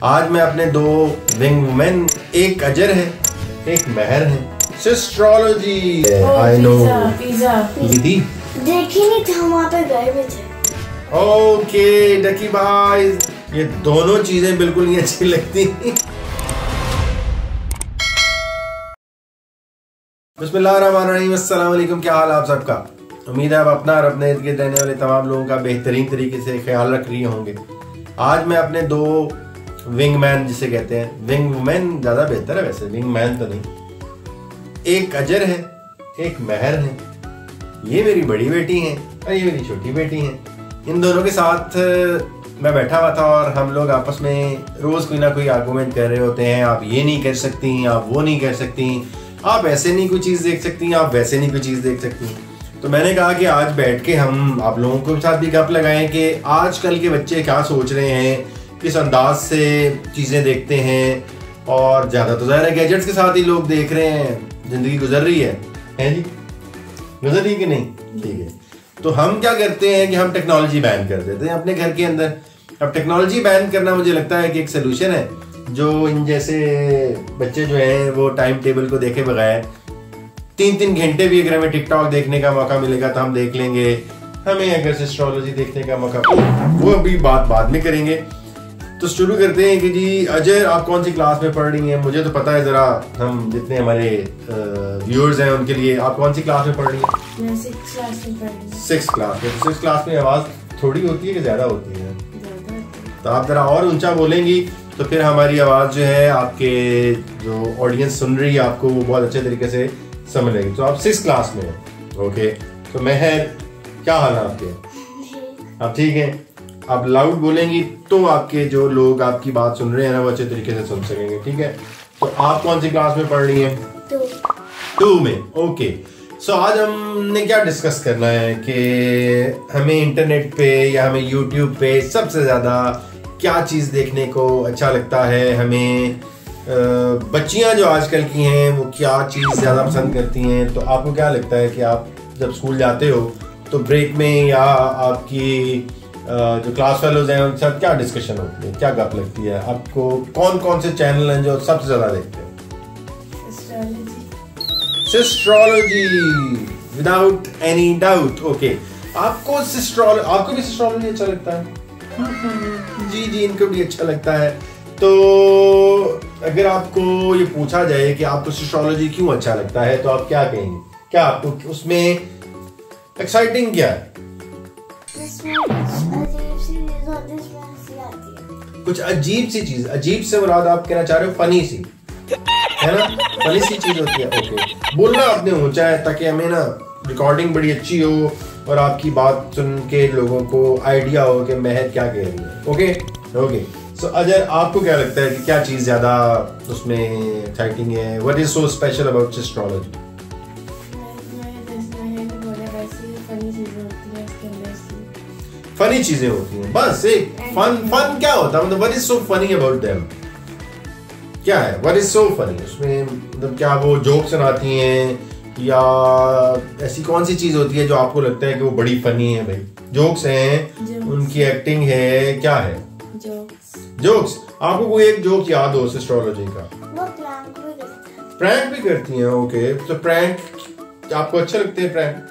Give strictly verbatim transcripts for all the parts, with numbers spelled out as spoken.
आज मैं अपने दो विंग वुमेन, एक अजर है एक महर है, सिस्ट्रोलॉजी। आई नो दीदी देखी नहीं था, वहाँ पे गए भी थे। ओके डकी भाई, ये दोनों चीजें बिल्कुल नहीं अच्छी लगती। बिस्मिल्लाहिर्रहमानिर्रहीम, अस्सलाम वालेकुम। क्या हाल आप सबका? उम्मीद है आप अपना और अपने इर्द गिर्द रहने वाले तमाम लोगों का बेहतरीन तरीके से ख्याल रख रही होंगे। आज मैं अपने दो विंग मैन, जिसे कहते हैं विंग वुमेन ज़्यादा बेहतर है, वैसे विंग मैन तो नहीं, एक अजर है एक महर है। ये मेरी बड़ी बेटी है और ये मेरी छोटी बेटी है। इन दोनों के साथ मैं बैठा हुआ था और हम लोग आपस में रोज़ कोई ना कोई आर्गूमेंट कर रहे होते हैं। आप ये नहीं कर सकती, आप वो नहीं कर सकती, आप ऐसे नहीं कोई चीज़ देख सकती, आप वैसे नहीं कोई चीज़ देख सकती। तो मैंने कहा कि आज बैठ के हम आप लोगों के साथ भी गप लगाएं कि आजकल के बच्चे क्या सोच रहे हैं, किस अंदाज से चीज़ें देखते हैं। और ज़्यादा तो ज़ाहिर है गैजेट्स के साथ ही लोग देख रहे हैं, ज़िंदगी गुजर रही है हैं जी, गुजर रही कि नहीं? ठीक है, तो हम क्या करते हैं कि हम टेक्नोलॉजी बैन कर देते हैं अपने घर के अंदर। अब टेक्नोलॉजी बैन करना मुझे लगता है कि एक सोल्यूशन है, जो इन जैसे बच्चे जो हैं वो टाइम टेबल को देखे बगैर तीन तीन घंटे भी अगर हमें टिकटॉक देखने का मौका मिलेगा तो हम देख लेंगे। हमें अगर एस्ट्रोलॉजी देखने का मौका, वो अभी बात बाद में करेंगे। तो शुरू करते हैं कि जी अजय, आप कौन सी क्लास में पढ़ रही हैं? मुझे तो पता है, जरा हम जितने हमारे व्यूअर्स हैं उनके लिए, आप कौन सी क्लास में पढ़ रही हैं? मैं सिक्स क्लास में पढ़ रही हूँ। सिक्स क्लास में? सिक्स क्लास में आवाज थोड़ी होती है कि ज्यादा होती है? तो आप जरा और ऊंचा बोलेंगी तो फिर हमारी आवाज जो है आपके जो ऑडियंस सुन रही है आपको वो बहुत अच्छे तरीके से समझ लेगी। तो आप सिक्स क्लास में हो, ओके। तो महर, क्या हाल है आपके? आप ठीक हैं? आप लाउड बोलेंगी तो आपके जो लोग आपकी बात सुन रहे हैं ना वो अच्छे तरीके से सुन सकेंगे, ठीक है? तो आप कौन सी क्लास में पढ़ रही हैं? टू। टू में, ओके। सो आज हमने क्या डिस्कस करना है कि हमें इंटरनेट पे या हमें यूट्यूब पे सबसे ज़्यादा क्या चीज़ देखने को अच्छा लगता है। हमें बच्चियां जो आजकल की हैं वो क्या चीज़ ज़्यादा पसंद करती हैं। तो आपको क्या लगता है कि आप जब स्कूल जाते हो तो ब्रेक में या आपकी जो क्लास फेलोज हैं उनके साथ क्या डिस्कशन होती है, क्या गप लगती है? आपको कौन कौन से चैनल हैं जो सबसे ज़्यादा देखते हैं? Sistrology, without any doubt. Okay, आपको सिस्ट्रोल आपको भी सिस्ट्रोलॉजी अच्छा लगता है? जी जी, इनको भी अच्छा लगता है। तो अगर आपको ये पूछा जाए कि आपको सिस्ट्रोलॉजी क्यों अच्छा लगता है तो आप क्या कहेंगे? क्या आपको उसमें एक्साइटिंग क्या है? कुछ अजीब सी चीज, अजीब से मुराद आप कहना चाह रहे हो फनी सी, है ना? फनी सी चीज होती है। ओके, बोलना आपने ऊंचा है ताकि हमें ना रिकॉर्डिंग बड़ी अच्छी हो और आपकी बात सुन के लोगों को आइडिया हो कि महर क्या कह रही है। ओके ओके, सो अजय, आपको क्या लगता है कि क्या चीज ज्यादा उसमें एक्साइटिंग है? What is so special about astrology? Funny चीजें होती हैं, बस एक फन फन क्या होता है, मतलब what is so funny about them? क्या है व्हाट इज सो फनी उसमें? मतलब क्या वो जोक सुनाती हैं या ऐसी कौन सी चीज होती है जो आपको लगता है कि वो बड़ी फनी है? भाई जोक्स हैं, उनकी एक्टिंग है, क्या है? जोक्स। जोक्स। आपको कोई एक जोक याद हो एस्ट्रोलॉजी का? वो प्रैंक भी करती हैं। प्रैंक भी करती हैं, ओके। तो प्रैंक आपको अच्छे लगते हैं? प्रैंक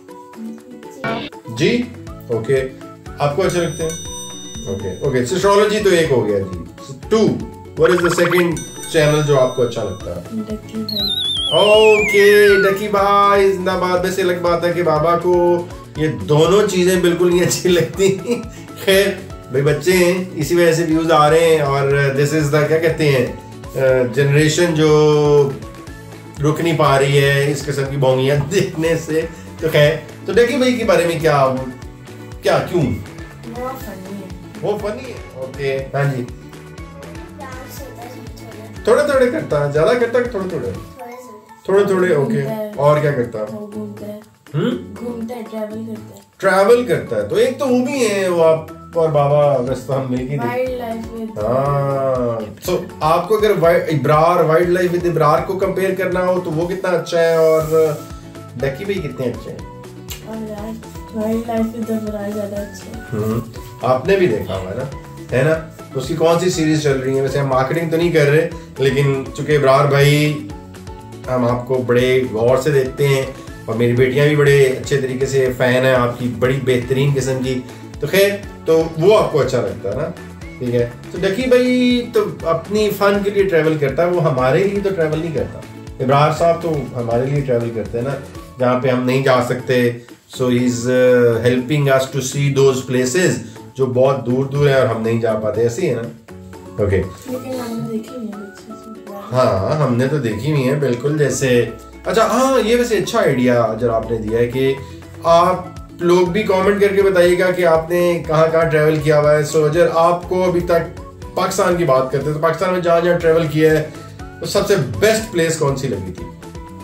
जी, ओके, आपको अच्छे लगते हैं? ओके ओके, एस्ट्रोलॉजी तो एक हो गया जी। Two, what is the second channel जो आपको अच्छा लगता है? डकी भाई। ओके, डकी भाई जिंदाबाद। वैसे लग बात है कि बाबा को ये दोनों चीजें बिल्कुल नहीं अच्छी लगती। खैर भाई, बच्चे हैं, इसी वजह से व्यूज आ रहे हैं और दिस इज द क्या कहते हैं जनरेशन जो रुक नहीं पा रही है इस किस्म की बोंगियां देखने से। तो खैर, तो डकी भाई के बारे में क्या क्या क्यों? वो फनी है। वो फनी है, ओके। हाँ जी, थोड़े थोड़े करता है, ज्यादा करता है? थोड़े थोड़े थोड़े थोड़े, ओके। और क्या करता है? घूमता है, हम्म घूमता है, ट्रैवल करता है। ट्रैवल करता है, तो एक तो वो भी है, वो आप और बाबा वैसे हम मिलके वाइल्ड लाइफ विद। हाँ, तो आपको अगर Ibrar wild life with Ibrar को कंपेयर करना हो तो वो कितना अच्छा है और डकी भाई कितने अच्छे हैं? और वाइल्ड लाइफ विद इब्रार ज्यादा अच्छा है। हम्म, आपने भी देखा हुआ है ना, है ना। तो उसकी कौन सी सीरीज चल रही है? वैसे हम मार्केटिंग तो नहीं कर रहे, लेकिन चूंकि इब्रार भाई हम आपको बड़े गौर से देखते हैं और मेरी बेटियां भी बड़े अच्छे तरीके से फैन है आपकी, बड़ी बेहतरीन किस्म की, तो खैर तो वो आपको अच्छा लगता है ना, ठीक है। तो डकी भाई तो अपनी फन के लिए ट्रैवल करता है, वो हमारे लिए तो ट्रैवल नहीं करता। इब्रार साहब तो हमारे लिए ट्रैवल करते हैं ना, जहाँ पे हम नहीं जा सकते। So he is helping us to see those places जो बहुत दूर दूर है और हम नहीं जा पाते, ऐसे ही है ना। ओके लेकिन हमने देखी नहीं है। हाँ हमने तो देखी हुई है बिल्कुल। जैसे अच्छा हाँ, ये वैसे अच्छा आइडिया अगर आपने दिया है कि आप लोग भी कमेंट करके बताइएगा कि आपने कहाँ कहाँ ट्रैवल किया हुआ है। सो अगर आपको अभी तक पाकिस्तान की बात करते हैं तो पाकिस्तान में जहाँ जहाँ ट्रैवल किया है तो सबसे बेस्ट प्लेस कौन सी लगी थी?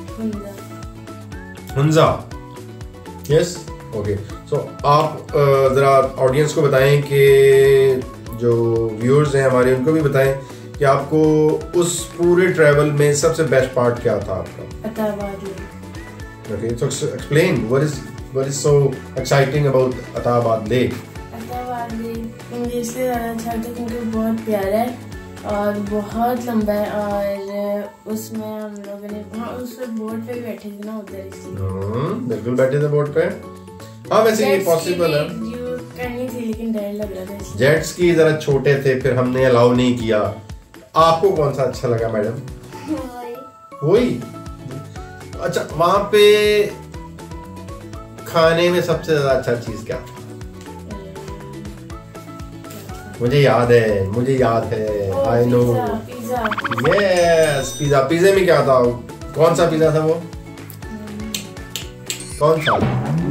हुंजा। Yes okay. सो आप जरा ऑडियंस को बताएं कि जो व्यूअर्स हैं हमारे उनको भी बताएं कि आपको उस पूरे ट्रैवल में सबसे बेस्ट पार्ट क्या था आपका? Attabad lake. Okay so explain what is what is so exciting about Attabad lake? Attabad lake मुझे इसलिए ज़्यादा अच्छा लगता है क्योंकि बहुत प्यारा है और बहुत लंबा है, और उसमें हम लोगों ने हाँ उस बोट पे भी बैठे थे ना उधर, इसलिए बिल्कुल बैठे थे बोट पे। हाँ वैसे ये पॉसिबल है, करनी थी लेकिन डर लग रहा था। जेट्स की जरा छोटे थे फिर हमने अलाउ नहीं किया। आपको कौन सा अच्छा लगा मैडम? वही। अच्छा वहां पे खाने में सबसे ज्यादा अच्छा चीज क्या था? मुझे याद है मुझे याद है आई नो यस पिज्जा। पिज्जे में क्या था? कौन सा पिज्जा था वो? कौन सा?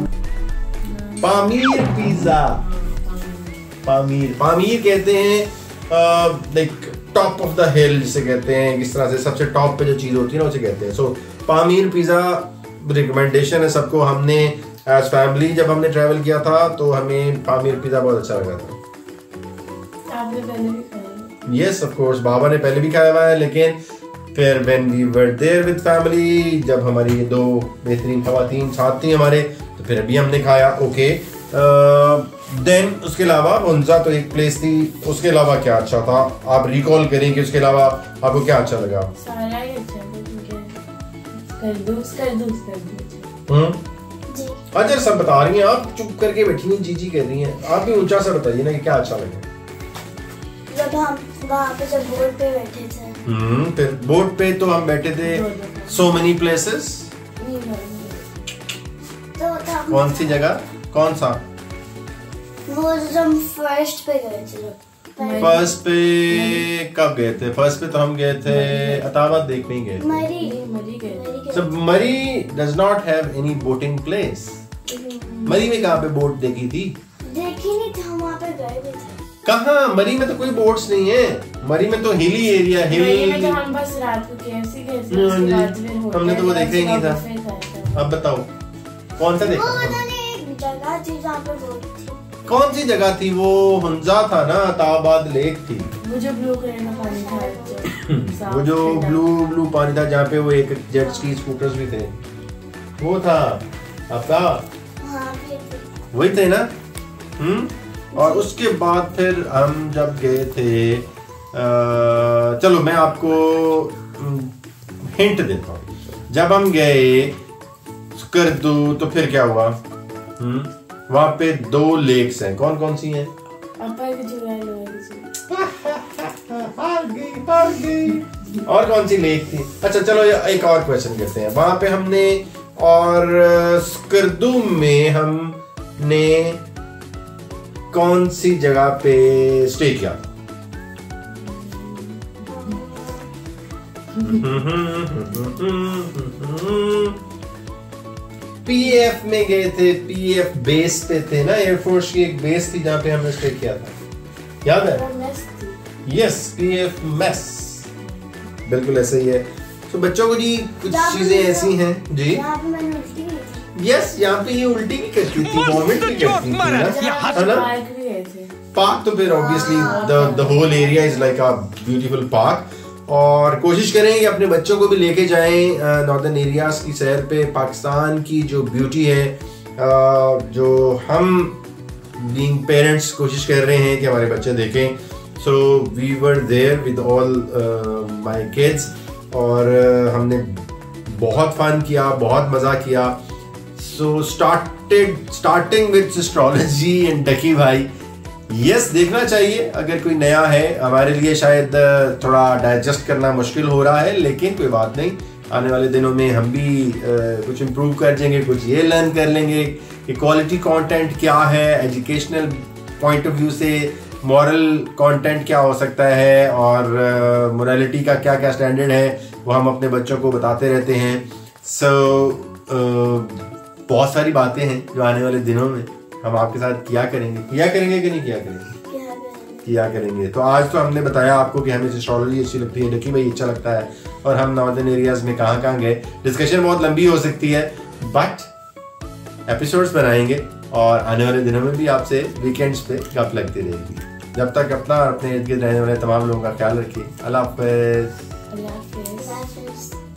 पामीर पिज्जा। पामीर पामीर कहते हैं like top of the hill जिसे कहते हैं, इस तरह से सबसे टॉप पे जो चीज होती है ना उसे कहते हैं। सो पामीर पिज्जा रिकमेंडेशन है सबको। हमने एज फैमिली जब हमने ट्रैवल किया था तो हमें पामीर पिज्जा बहुत अच्छा लगा था। आपने पहले भी खाया? यस ऑफ कोर्स, बाबा ने पहले भी खाया हुआ है, लेकिन फिर when we were there with family, जब हमारी ये दो बेहतरीन खवातीन साथ थी हमारे, तो फिर अभी हमने खाया। ओके देन uh, उसके अलावा हुंजा तो एक प्लेस थी, उसके अलावा क्या अच्छा था आप रिकॉल करें कि उसके अलावा आपको क्या अच्छा लगा? सारा ही अच्छा था क्योंकि करदूस करदूस करदूस। हम्म अच्छा सब बता रही हैं आप, चुप करके बैठी हैं, जी जी कर रही हैं। आप भी ऊंचा सा बताइए ना कि क्या अच्छा लगा। जब हम वहाँ पे जब बोट पे बैठे थे। हम्म फिर बोट पे तो हम बैठे थे सो मेनी प्लेसेस। तो था कौन सी जगह? कौन सा? वो जब हम फर्स्ट पे गए थे। फर्स्ट पे कब गए थे? फर्स्ट पे तो हम गए थे अताबाद देखने ही गए थे। मरी मरी गए। So मरी does not have any boating place। मरी में कहाँ पे बोट देखी थी? देखी नहीं थी, हम वहाँ पे गए भी थे। कहाँ? मरी में तो कोई बोट्स नहीं है, मरी में तो हिली एरिया हिल। तो हम बस रात को केएफसी गए थे, उसके बाद फिर हमने तो वो देखा ही नहीं था। अब बताओ कौन सा देखा? वो पता नहीं एक जगह थी जहाँ पे बोट थी। कौन सी जगह थी? वो हुंजा था ना, अताबाद लेक थी। वो जो ब्लू कलर का पानी था, वो जो ब्लू ब्लू पानी था जहाँ पे वो एक जेट स्की स्कूटर्स भी थे, वो था आपका? हाँ वही थे ना। हम्म और उसके बाद फिर हम जब गए थे आ, चलो मैं आपको हिंट देता हूँ। जब हम गए करदू तो फिर क्या हुआ? हम्म वहां पे दो लेक्स हैं, कौन कौन सी हैं? अपर की जुलाई लोअर हार गई हार गई। और कौन सी लेक थी? अच्छा चलो एक और क्वेश्चन करते हैं। वहां पे हमने और स्कर्दू में हमने कौन सी जगह पे स्टे किया? पीएफ में गए थे, पीएफ बेस पे थे ना, एयरफोर्स की एक बेस थी जहां पे हमने स्टे किया था, याद है? यस पीएफ मेस, बिल्कुल ऐसे ही है। तो बच्चों को जी कुछ चीजें ऐसी हैं जी। यस यहाँ पे ये उल्टी भी करती थी, वॉमिट भी करती थी ना, पार्क तो फिर obviously the the whole area is like a beautiful park. और कोशिश करें कि अपने बच्चों को भी लेके जाएं नॉर्दर्न एरियाज की सैर पे। पाकिस्तान की जो ब्यूटी है, जो हम बीइंग पेरेंट्स कोशिश कर रहे हैं कि हमारे बच्चे देखें। So we were there with all my kids और uh, हमने बहुत फन किया, बहुत मज़ा किया। So started starting with astrology and Ducky Bhai. Yes, देखना चाहिए अगर कोई नया है। हमारे लिए शायद थोड़ा डाइजेस्ट करना मुश्किल हो रहा है, लेकिन कोई बात नहीं, आने वाले दिनों में हम भी uh, कुछ इम्प्रूव कर जाएंगे, कुछ ये लर्न कर लेंगे कि क्वालिटी कंटेंट क्या है, एजुकेशनल पॉइंट ऑफ व्यू से मॉरल कंटेंट क्या हो सकता है और मोरालिटी uh, का क्या क्या स्टैंडर्ड है, वो हम अपने बच्चों को बताते रहते हैं। सो so, uh, बहुत सारी बातें हैं जो आने वाले दिनों में हम आपके साथ किया करेंगे किया करेंगे कि नहीं किया करेंगे किया करेंगे किया करेंगे। तो आज तो हमने बताया आपको कि हमें एस्ट्रोलॉजी अच्छी लगती है, डकी भाई अच्छा लगता है, और हम नॉर्दर्न एरियाज में कहाँ कहाँ गए। डिस्कशन बहुत लंबी हो सकती है, बट एपिसोड्स बनाएंगे और आने वाले दिनों में भी आपसे वीकेंड्स पे गप लगती रहेगी। जब तक अपना और अपने इर्द गिर्द रहने वाले तमाम लोगों का ख्याल रखिए। अल्लाह हाफ़िज़। अल्लाह हाफ़िज़।